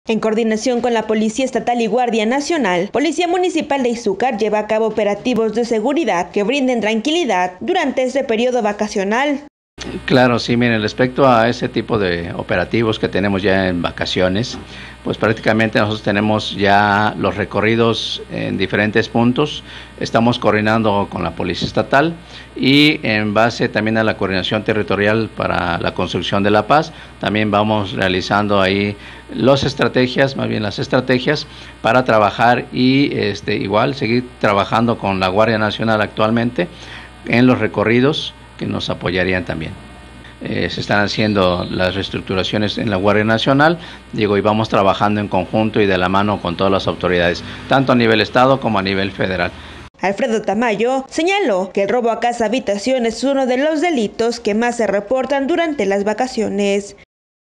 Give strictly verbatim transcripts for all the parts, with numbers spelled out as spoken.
En coordinación con la Policía Estatal y Guardia Nacional, Policía Municipal de Izúcar lleva a cabo operativos de seguridad que brinden tranquilidad durante este periodo vacacional. Claro, sí, miren, respecto a ese tipo de operativos que tenemos ya en vacaciones, pues prácticamente nosotros tenemos ya los recorridos en diferentes puntos, estamos coordinando con la Policía Estatal y en base también a la coordinación territorial para la construcción de la paz, también vamos realizando ahí las estrategias, más bien las estrategias para trabajar y este, igual seguir trabajando con la Guardia Nacional actualmente en los recorridos que nos apoyarían también. Eh, se están haciendo las reestructuraciones en la Guardia Nacional, digo, y vamos trabajando en conjunto y de la mano con todas las autoridades, tanto a nivel estado como a nivel federal. Alfredo Tamayo señaló que el robo a casa habitación es uno de los delitos que más se reportan durante las vacaciones.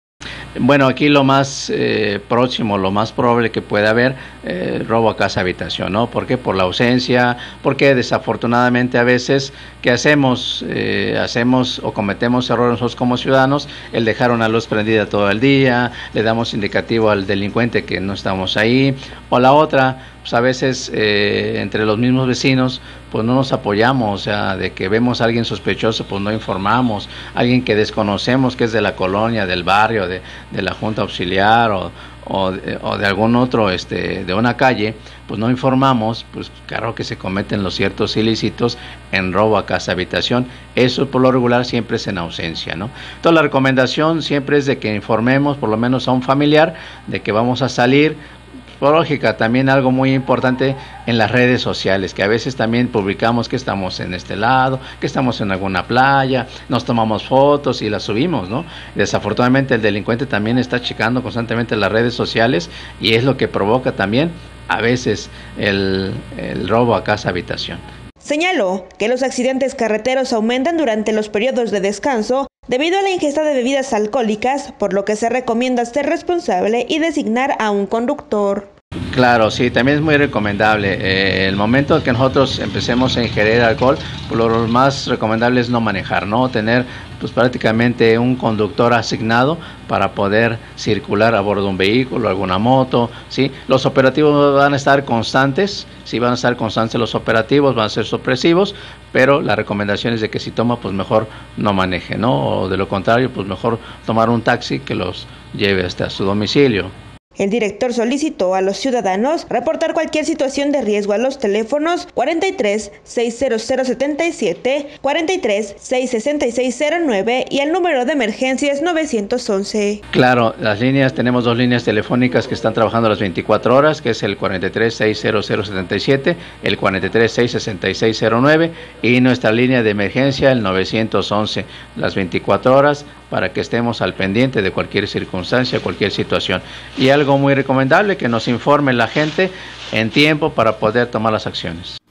Bueno, aquí lo más eh, próximo, lo más probable que pueda haber, eh, robo a casa habitación, ¿no? ¿Por qué? Por la ausencia, porque desafortunadamente a veces, ¿qué hacemos? Eh, hacemos o cometemos errores nosotros como ciudadanos, el dejar una luz prendida todo el día, le damos indicativo al delincuente que no estamos ahí, o la otra, pues a veces eh, entre los mismos vecinos, pues no nos apoyamos, o sea, de que vemos a alguien sospechoso, pues no informamos, alguien que desconocemos que es de la colonia, del barrio, de, de la junta auxiliar o, o, de, o de algún otro, este, de una calle, pues no informamos, pues claro que se cometen los ciertos ilícitos en robo a casa habitación, eso por lo regular siempre es en ausencia, ¿no? Entonces la recomendación siempre es de que informemos por lo menos a un familiar de que vamos a salir. Por lógica, también algo muy importante en las redes sociales, que a veces también publicamos que estamos en este lado, que estamos en alguna playa, nos tomamos fotos y las subimos, ¿no? Desafortunadamente el delincuente también está checando constantemente las redes sociales y es lo que provoca también a veces el, el robo a casa habitación. Señaló que los accidentes carreteros aumentan durante los periodos de descanso debido a la ingesta de bebidas alcohólicas, por lo que se recomienda ser responsable y designar a un conductor. Claro, sí, también es muy recomendable. Eh, el momento en que nosotros empecemos a ingerir alcohol, pues lo más recomendable es no manejar, no tener pues prácticamente un conductor asignado para poder circular a bordo de un vehículo, alguna moto, ¿sí? Los operativos van a estar constantes, sí van a estar constantes los operativos, van a ser sorpresivos, pero la recomendación es de que si toma, pues mejor no maneje, ¿no? O de lo contrario, pues mejor tomar un taxi que los lleve hasta su domicilio. El director solicitó a los ciudadanos reportar cualquier situación de riesgo a los teléfonos cuarenta y tres, seiscientos setenta y siete, cuarenta y tres, seiscientos sesenta y seis cero nueve y el número de emergencias novecientos once. Claro, las líneas, tenemos dos líneas telefónicas que están trabajando las veinticuatro horas, que es el cuarenta y tres, sesenta setenta y siete, el cuarenta y tres, seiscientos sesenta y seis cero nueve y nuestra línea de emergencia el novecientos once, las veinticuatro horas, para que estemos al pendiente de cualquier circunstancia, cualquier situación. Y algo muy recomendable, que nos informe la gente en tiempo para poder tomar las acciones.